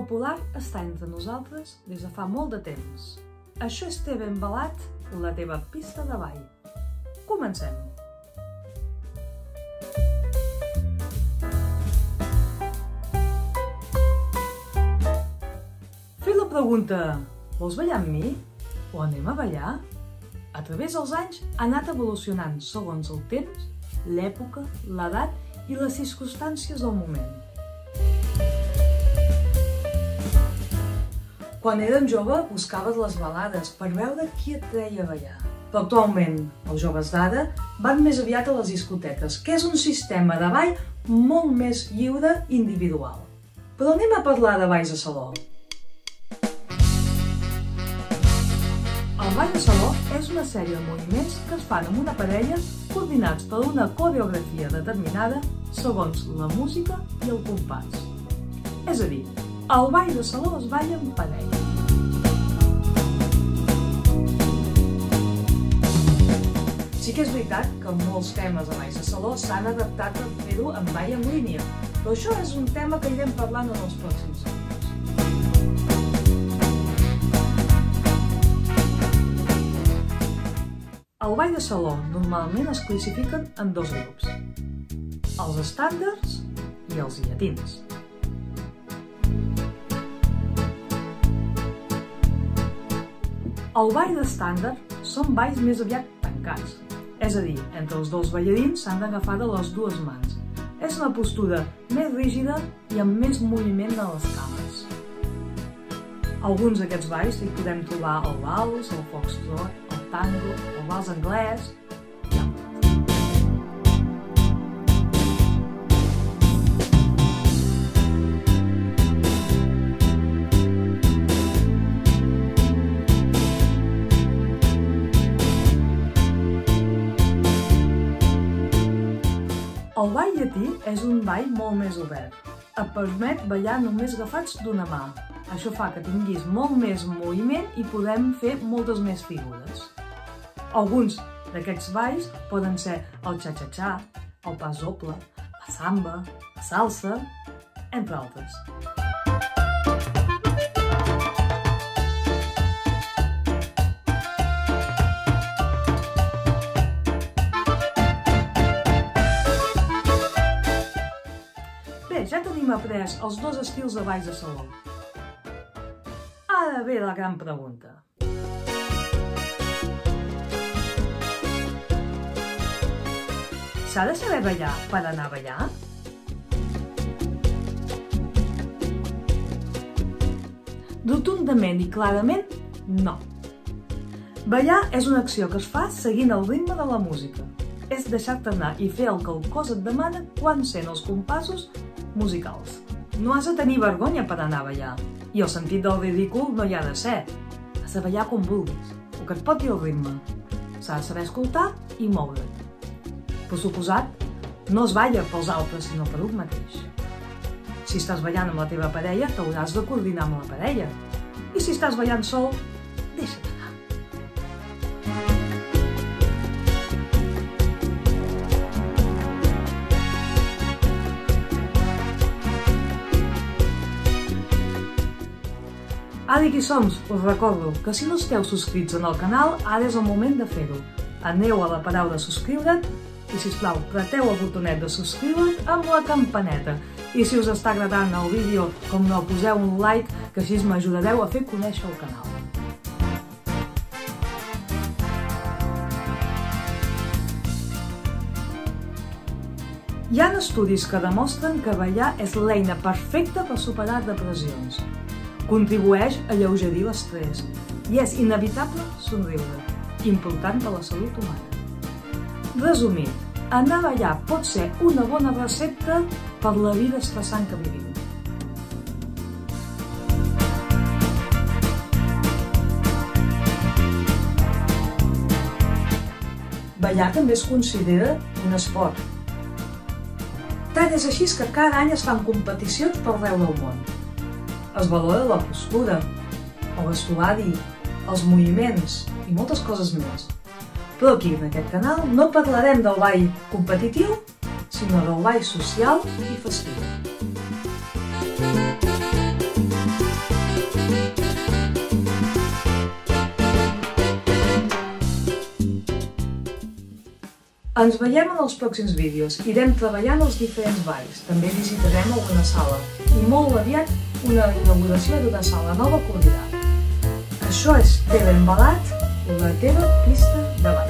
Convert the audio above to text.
popular està entre nosaltres des de fa molt de temps. Això és TV Embalat, la teva pista de ball. Comencem! Fer la pregunta «Vols ballar amb mi?» o «Anem a ballar?» a través dels anys ha anat evolucionant segons el temps, l'època, l'edat i les circumstàncies del moment. Quan érem jove buscaves les balades per veure qui et treia a ballar. Però actualment els joves d'ara van més aviat a les discoteques, que és un sistema de ball molt més lliure i individual. Però anem a parlar de balls de saló. El ball de saló és una sèrie de moviments que es fan amb una parella coordinats per una coreografia determinada segons la música i el compàs. És a dir, el ball de saló es balla en parella. Sí que és veritat que molts temes de balls de saló s'han adaptat a fer-ho en ball en línia, però això és un tema que irem parlant en els pròxims anys. El ball de saló normalment es classifiquen en dos grups, els estàndards i els llatins. El ball d'estàndard són balls més aviat tancats, és a dir, entre els dos ballarins s'han d'agafar de les dues mans. És una postura més rígida i amb més moviment de les cames. Alguns d'aquests balls hi podem trobar el vals, el foxtrot, el tango, el vals anglès. El ball llatí és un ball molt més obert. Et permet ballar només agafats d'una mà. Això fa que tinguis molt més moviment i podem fer moltes més figures. Alguns d'aquests balls poden ser el cha-cha-cha, el pas doble, la samba, la salsa, entre altres. Bé, ja tenim après els dos estils de balls de saló. Ara ve la gran pregunta. S'ha de saber ballar per anar a ballar? Rotundament i clarament, no. Ballar és una acció que es fa seguint el ritme de la música. És deixar-te anar i fer el que el cos et demana quan sent els compassos musicals. No has de tenir vergonya per anar a ballar. I el sentit del ridícul no hi ha de ser. Has de ballar com vulguis, el que et pot dir el ritme. S'ha de saber escoltar i moure't. Per suposat, no es balla pels altres, sinó per un mateix. Si estàs ballant amb la teva parella, t'hauràs de coordinar amb la parella. I si estàs ballant sol, deixa't anar. Ara qui som, us recordo que si no esteu subscrits en el canal, ara és el moment de fer-ho. Aneu a la paraula subscriure't i, sisplau, apreteu el botonet de subscriure't amb la campaneta. I si us està agradant el vídeo, com no, poseu un like, que així m'ajudareu a fer conèixer el canal. Hi ha estudis que demostren que ballar és l'eina perfecta per superar depressions. Contribueix a alleugerir l'estrès i és inevitable somriure, important per la salut humana. Resumit, anar a ballar pot ser una bona recepta per la vida estressant que vivim. Ballar també es considera un esport. Tant és així que cada any es fan competicions per arreu del món. Es valora la postura, el vestuari, els moviments i moltes coses més. Però aquí, en aquest canal, no parlarem del ball competitiu, sinó del ball social i festiu. Ens veiem en els pròxims vídeos. Irem treballant els diferents balls. També visitarem alguna sala. I molt aviat una inauguració d'una sala nova a Cornellà. Això és TV Embalat, la teva pista de ball.